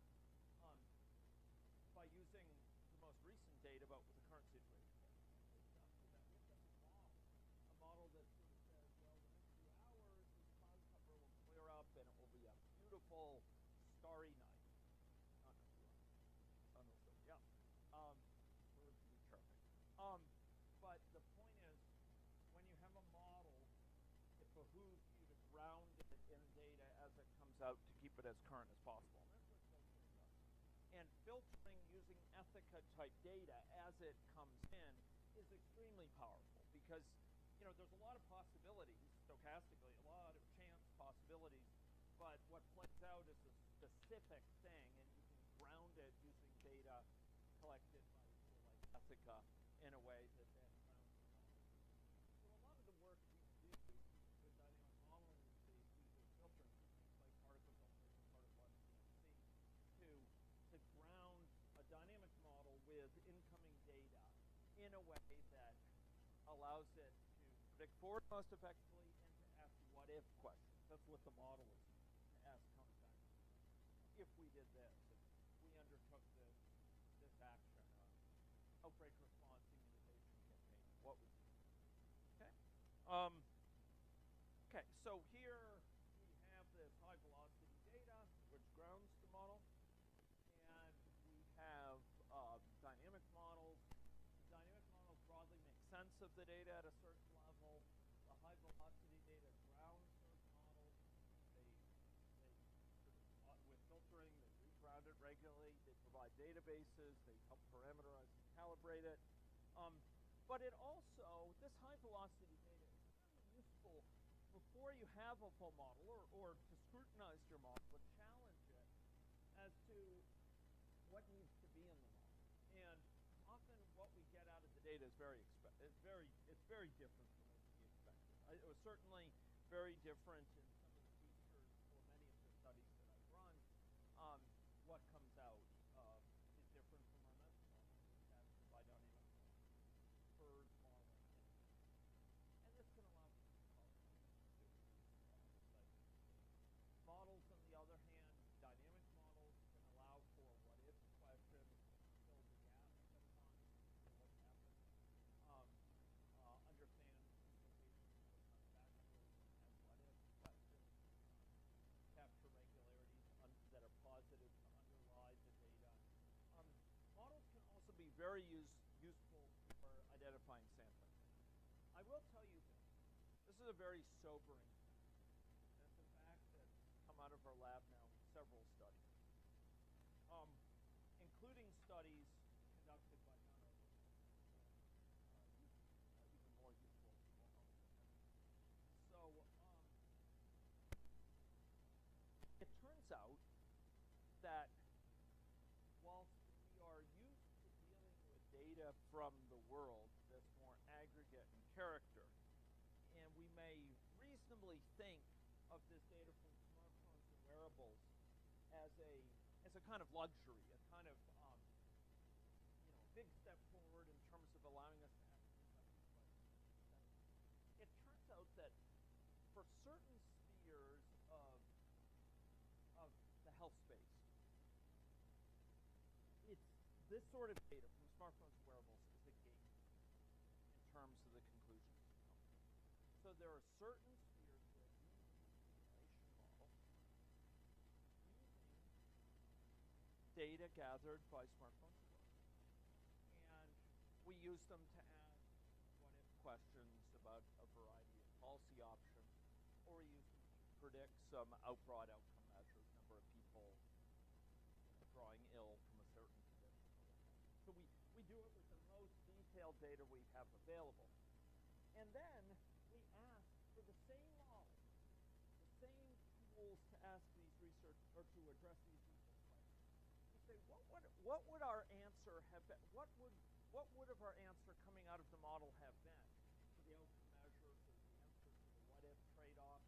by using the most recent data about what the current situation is. So that we have a model that sort of says, well, the next few hours, this cloud cover will clear up and it will be a beautiful starry night. Not necessarily. Yeah. Birds will be chirping. But the point is, when you have a model, it behooves you to ground it in data as it comes out to keep it as current as possible. And that's what filtering does. And filtering using Ethica-type data as it comes in is extremely powerful because, there's a lot of possibilities, stochastically, a lot of chance possibilities, but what plays out is a specific thing, and you can ground it using data collected by a tool like Ethica in a way that then grounds the model. So a lot of the work we do with dynamic modeling these days uses filtering techniques like particle filtering and particle FCMC to ground a dynamic model with incoming data in a way that allows it to predict forward most effectively and to ask what-if questions. That's what the model is, to ask counterfactual questions. If we did this, if we undertook this action, outbreak response immunization campaign, what would you do? Okay. Okay, so here we have this high velocity data, which grounds the model, and we have dynamic models. Dynamic models broadly make sense of the data at a certain level. The high velocity data grounds those models. They sort of, with filtering, they reground it regularly. They provide databases. They help parameterize and calibrate it. But it also, this high velocity data is really useful before you have a full model or to scrutinize your model and challenge it as to what needs to be in the model. And often what we get out of the data is very different from what we expected. It was certainly very different in some of the features for many of the studies that I've run. What comes out is different from our mental model, tested by dynamic bird modeling. And this can allow for some problems to do models, on the other hand, dynamic models can allow for what-if questions, fill the gap at times, what happened, understand implications for counterfactuals and what-if questions, capture regularities that are positive to underlie the data. Models can also be very useful for identifying sampling. I will tell you this. This is a very sobering fact. And it's a fact that's come out of our lab now in several studies, including studies data from the world that's more aggregate in character. And we may reasonably think of this data from smartphones and wearables as a kind of luxury, a kind of big step forward in terms of allowing us to ask these types of questions. It turns out that for certain spheres of the health space, it's this sort of data from smartphones and wearables is the gate in terms of the conclusions to come to. So there are certain spheres where we use the simulation model using data gathered by smartphones and wearables, and we use them to ask what-if questions about a variety of policy options, or we use them to predict some broad outcome measures, number of people drawing ill from a certain condition or what have you. So we do it with the most detailed data we have available. And then we ask for the same model, the same tools to ask these research, or to address these research questions. We say, what would our answer have been? What would have our answer coming out of the model have been for the outcome measures or the answer to the what-if trade-off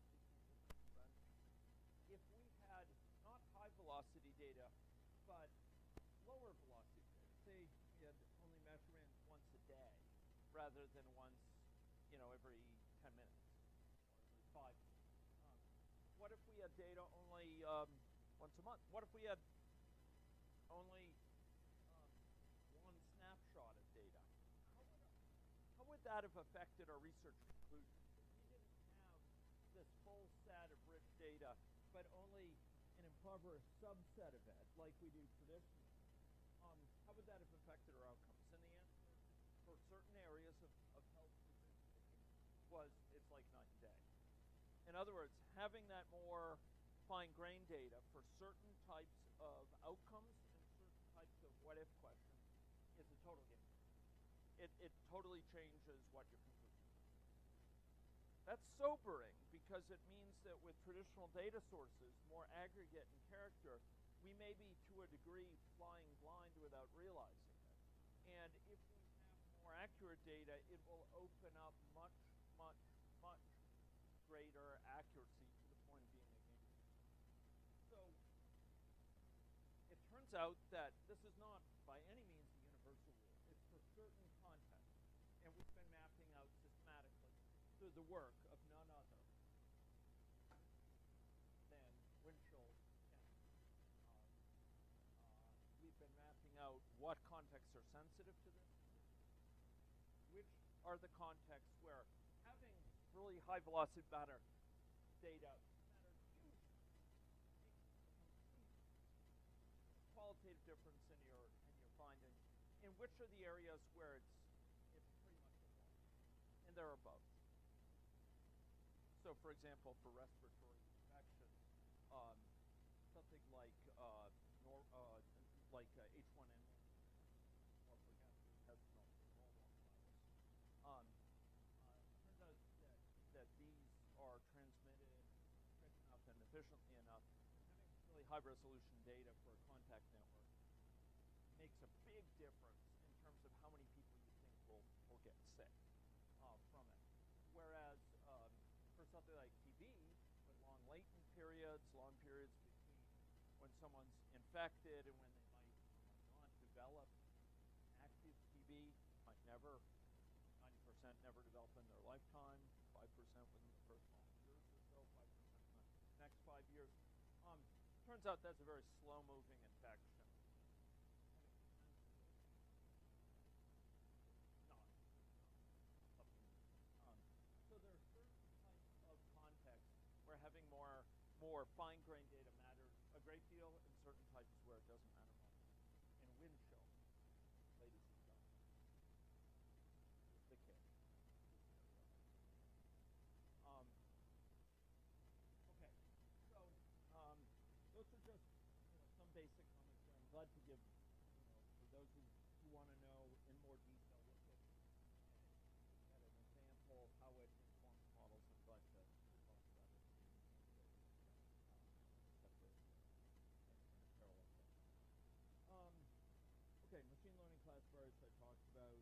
if we had not high velocity data, but lower velocity data? Say we had only measurements once a day rather than once, every 10 minutes or every 5 minutes. What if we had data only once a month? What if we had only one snapshot of data? How would that have affected our research conclusions? If we didn't have this full set of rich data, but only an impoverished subset of it, like we do traditionally, how would that have affected our outcomes? And the answer for certain areas of health decision-making was it's like night and day. In other words, having that more fine-grained data for certain types of outcomes and certain types of what-if questions is a total game changer. It totally changes what your conclusions are. That's sobering because it means that with traditional data sources, more aggregate in character, we may be to a degree flying blind without realizing it. And if we have more accurate data, it will open up much, much, much greater accuracy to the point of being a game changer. So it turns out that this is not by any means a universal rule. It's for certain contexts. And we've been mapping out systematically through the work of none other than Winchell Kennedy. We've been mapping out what contexts are sensitive to this, which are the contexts where having really high velocity data matters hugely, makes a complete qualitative difference in your findings, and which are the areas where it's pretty much a wash. And there are both. So, for example, for respiratory infections, something like H1N1, or for gastrointestinal virus, turns out that these are transmitted quick enough and efficiently enough. Having really high-resolution data for a contact network makes a big difference in terms of how many people you think will get sick from it. Whereas for something like TB, with long latent periods, long periods between when someone's infected and when they might not develop active TB, might never, 90% never develop in their lifetime, 5% within the first 5 years or so, 5% in the next 5 years. Turns out that's a very slow-moving infection. So there are certain types of contexts where having more fine-grained data matters a great deal, and certain types where it doesn't matter much. And Winchell, ladies and gentlemen, is the king. Okay, so those are just some basic comments there. I'm glad to give, for those who want to know in more detail, look at an example of how it informs models. I'm glad to talk about it separate in a parallel session. Okay, machine learning classifiers I talked about.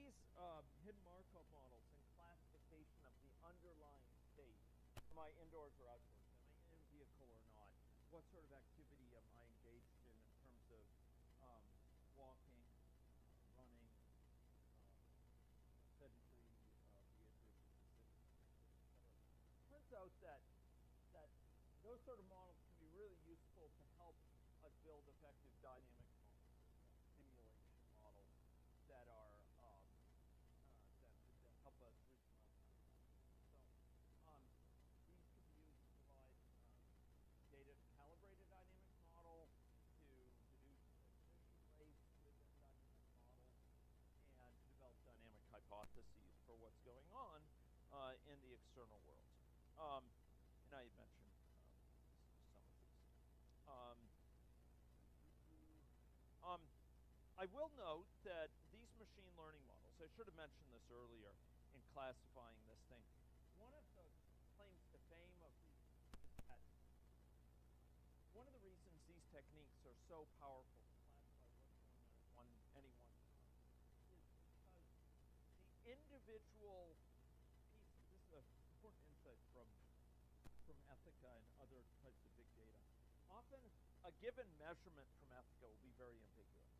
these hidden Markov models and classification of the underlying state, am I indoors or outdoors? Am I in a vehicle or not? What sort of activity am I engaged in terms of walking, running, sedentary behavior, etc. Turns out that those sort of models can be really useful to help us build effective dynamic models, simulation models that are that help us reason about mathematics. So these can be used to provide data to calibrate a dynamic model, to deduce transmission rates within dynamic models, and to develop dynamic hypotheses for what's going on in the external world. And I had mentioned some of these. I will note that these machine learning models, I should have mentioned this earlier in classifying this thing. One of the claims to fame of these is that one of the reasons these techniques are so powerful to classify what's going on at any one time is because the individual pieces, this is an important insight from Ethica and other types of big data. Often a given measurement from Ethica will be very ambiguous.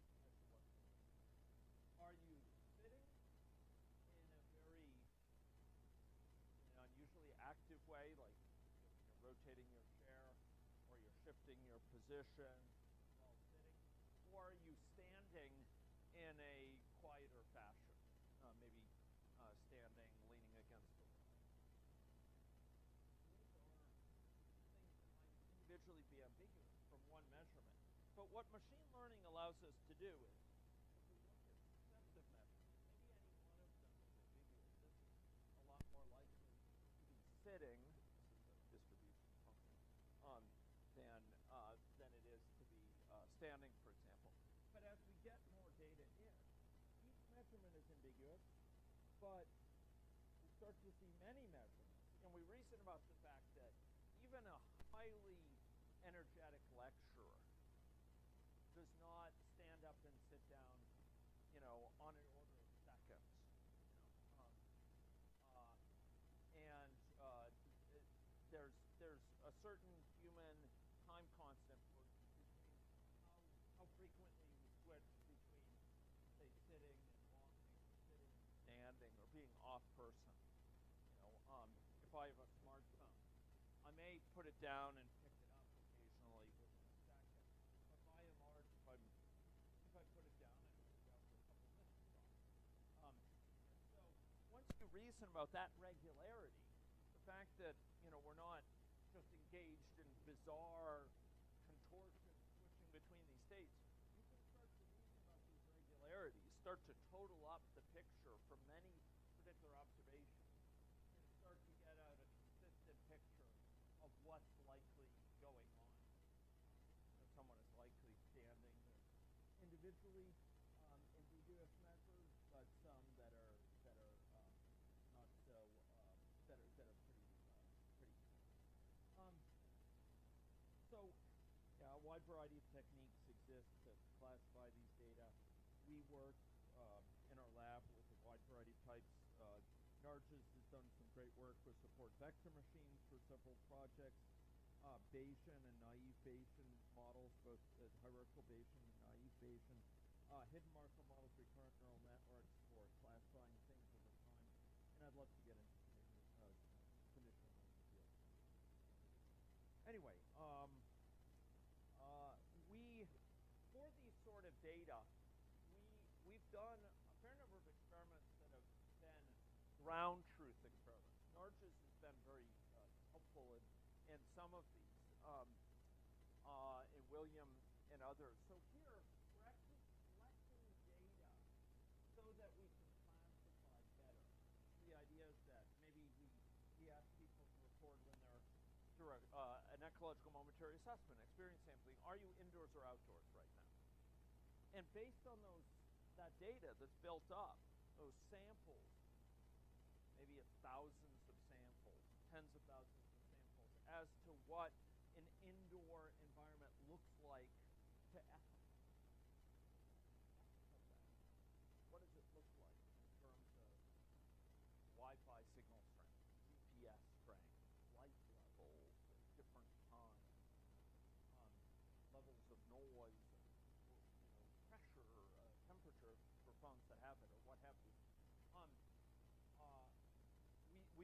Are you sitting in a very unusually active way, like you're rotating your chair, or you're shifting your position while sitting, or are you standing in a quieter fashion, maybe standing, leaning against the wall? These are things that might individually be ambiguous from one measurement. But what machine learning allows us to do is, if we look at successive measurements, maybe any one of them is ambiguous. This is a lot more likely to be sitting, this is a distribution function, than it is to be standing, for example. But as we get more data in, each measurement is ambiguous, but we start to see many measurements. And we reason about the fact that even a highly energetic lecturer does not stand up and sit down, on an order of seconds. There's a certain human time constant between how frequently we switch between, say, sitting and walking, or sitting and standing, or being off person. If I have a smartphone, I may put it down and pick it up occasionally within a second. But by and large, if I put it down, I put it down for a couple of minutes. And so once you reason about that regularity, the fact that we're not just engaged in bizarre contortion switching between these states, you can start to reason about these regularities, start to total up the picture from many particular observations, and start to get out a consistent picture of what's likely going on. Someone is likely standing. There's individually ambiguous measures, but some that are not so that are pretty So a wide variety of techniques exist to classify these data. We work in our lab with a wide variety of types. Narges has done some great work with support vector machines for several projects. Bayesian and naive Bayesian models, both hierarchical Bayesian and naive Bayesian. Hidden Markov models, recurrent neural networks for classifying things over time. And I'd love to get into conditional knowledge fields. Anyway, for these sort of data, we've done a fair number of experiments that have been ground truth experiments. Narges has been very helpful in some of these, in William and others. So here, we're actually collecting data so that we can classify better. The idea is that maybe we ask people to record when they're through an ecological momentary assessment, experience sampling. Are you indoors or outdoors right now? And based on that data that's built up, those samples, maybe it's thousands of samples, tens of thousands of samples, as to what an indoor environment looks like to Ethica. What does it look like?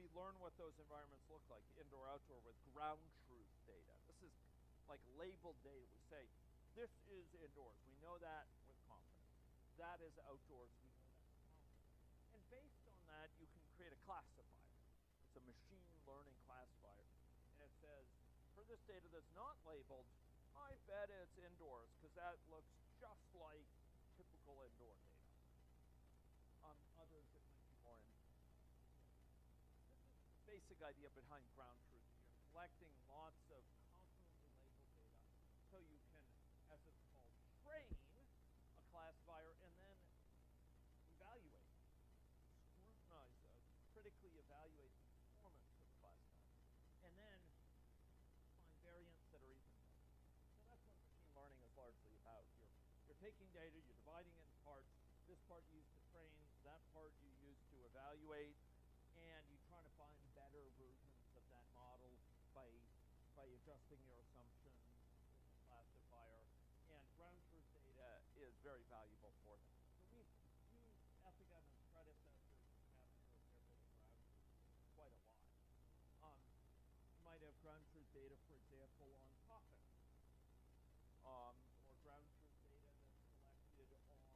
we learn what those environments look like, indoor, outdoor, with ground truth data. This is like labeled data. We say, this is indoors. We know that with confidence. That is outdoors. We know that with confidence. And based on that, you can create a classifier. It's a machine learning classifier. And it says, for this data that's not labeled, I bet it's indoors, because that looks just like typical indoor data. Others, it might be more in. This is the basic idea behind ground truth. You're collecting lots of confidently labeled data so you can, as it's called, train a classifier and then evaluate, scrutinize, critically evaluate the performance of the classifier, and then find variants that are even better. So that's what machine learning is largely about. You're taking data, you're dividing it into parts. This part you use to train, that part you use to evaluate, and you try to find better versions of that model by adjusting your assumptions with the classifier. And ground truth data is very valuable for that. So we've used Ethica and its predecessors to capture a fair bit of ground truth data, quite a lot. You might have ground truth data, for example, on topics, or ground truth data that's collected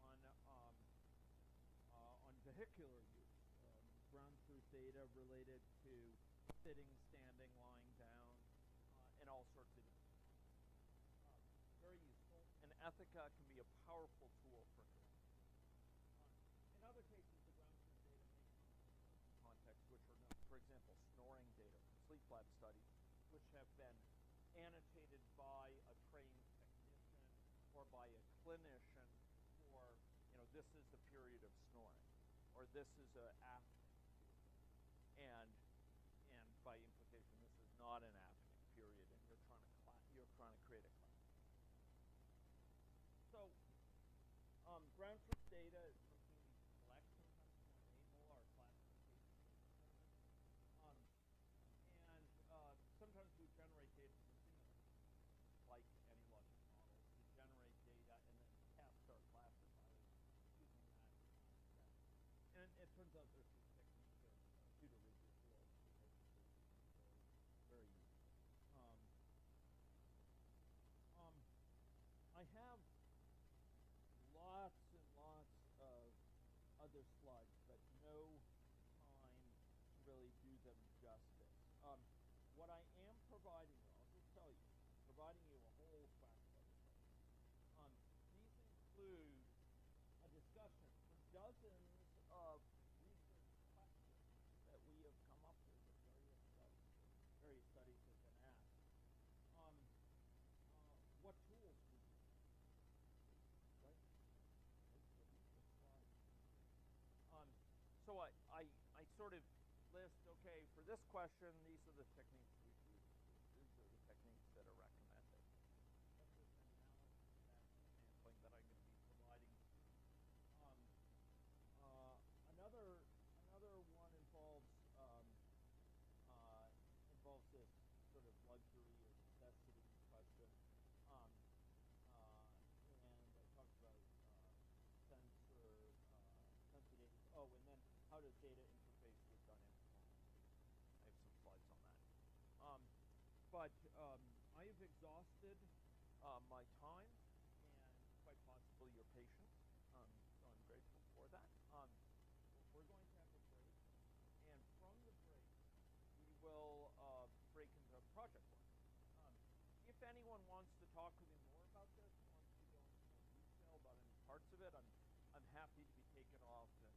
on vehicular use, ground truth data related to sitting, standing, lying down, and all sorts of different things. Very useful. And Ethica can be a powerful tool for collecting. In other cases, the ground truth data may come from contexts which are known. For example, snoring data from sleep lab studies, which have been annotated by a trained technician or by a clinician for, this is the period of snoring, or this is an apneic period, and by implication, this is not an apneic period, and you're trying to create a class. So, ground truth data is something we collect sometimes to enable our classification experiments, and sometimes we generate data from simulations, like any logic model, to generate data and then test our classifiers using that set. And it turns out there's this technique of pseudo residual, which is very useful. I have lots and lots of other slides, but no time to really do them justice. What I am providing you, I'll just tell you, providing you a whole stack of other things. These include a discussion from dozens of research questions that we have come up with in various studies. Various studies have been asked. What tools we use, right? This slide. So I sort of list, okay, for this question, these are the techniques we've used. These are the techniques that are recommended. That's just an analysis of that sampling that I'm going to be providing. Another one involves this sort of luxury or necessity question, and I talked about sensor data. Oh, and then how does data interface with dynamic models? I have some slides on that. But I have exhausted my time and quite possibly your patience, so I'm grateful for that. We're going to have a break, and from the break, we will break into project work. If anyone wants to talk with me more about this, wants to go into more detail about any parts of it, I'm happy to be taken off. And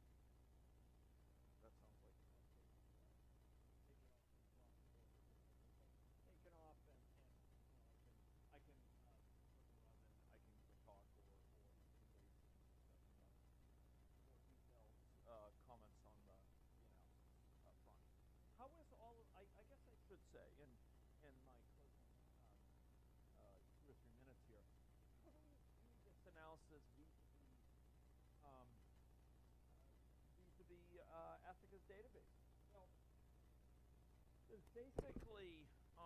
that sounds like taken off and brought forward. Taken off, and I can look around and I can either talk or engage in discussing more detailed comments on the analysis up front. How is I guess I should say in my closing 2 or 3 minutes here, how do we do this analysis vis-a-vis Ethica's database? Well, there's basically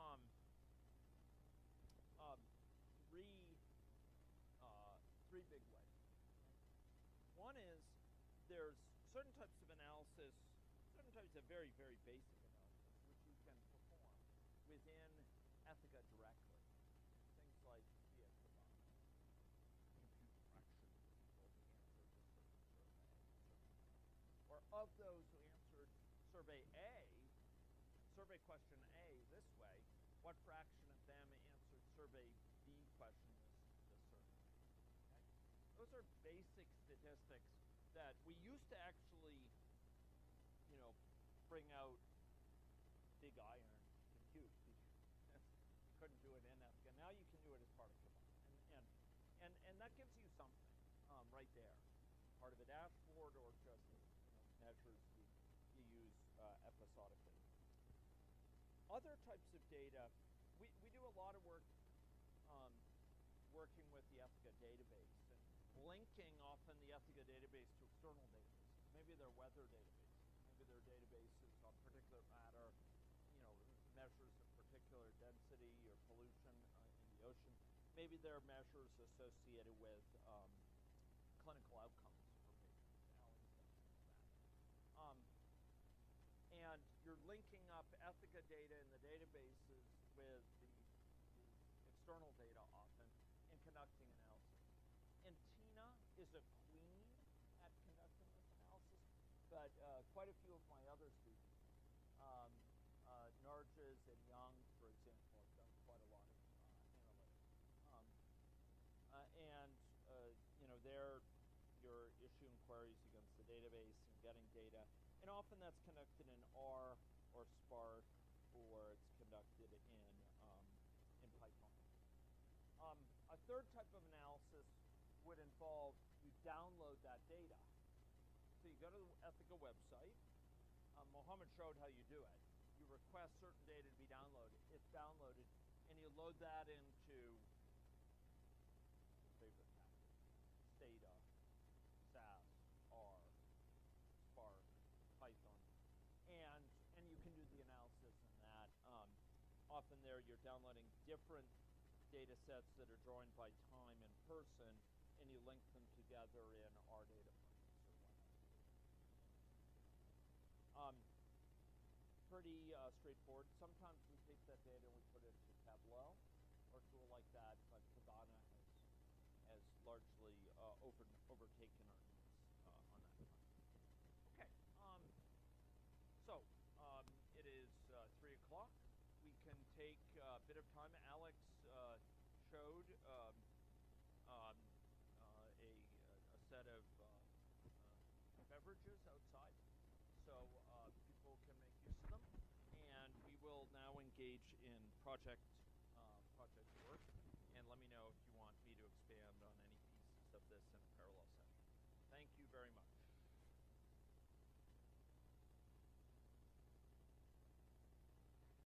three big ways. One is there's certain types of analysis, certain types a very, very basic analysis, which you can perform within Ethica directly. Things like via Kibana, compute fractions of people who answered a certain survey, or of those who answered survey question A this way, what fraction of them answered survey B question this certain way. Okay? Those are basic statistics that we used to actually, bring out big iron compute. You couldn't do it in Ethica. Now you can do it as part of Kibana, and that gives you something right there, part of a dashboard or just measures you use episodically. Other types of data, we do a lot of work working with the Ethica database and linking often the Ethica database to external databases. Maybe they're weather databases. Maybe they're databases on particulate matter, measures of particular density or pollution in the ocean. Maybe they're measures associated with clinical outcomes for patients, and you're linking up Ethica data in the databases with the external data often and conducting analysis. And Tina is a queen at conducting this analysis, but quite a few of my other students, Narges and Young, for example, have done quite a lot of analytics. You're issuing queries against the database and getting data, and often that's conducted in R or Spark, or it's conducted in Python. A third type of analysis would involve you download that data. So you go to the Ethica website. Mohammed showed how you do it. You request certain data to be downloaded. It's downloaded, and you load that into your favorite package: Stata, SAS, R, Spark, Python, and you can do the analysis in that. Often there you're downloading different data sets that are joined by time and person, and you link them together in R data frames or whatnot. Pretty straightforward. Sometimes we take that data and we put it into Tableau or a tool like that, but Kibana has largely overtaken our needs on that front. Okay, so it is 3 o'clock. We can take a bit of time. Alex showed a set of beverages outside, so people can make use of them. And we will now engage in project work. And let me know if you want me to expand on any pieces of this in a parallel session. Thank you very much.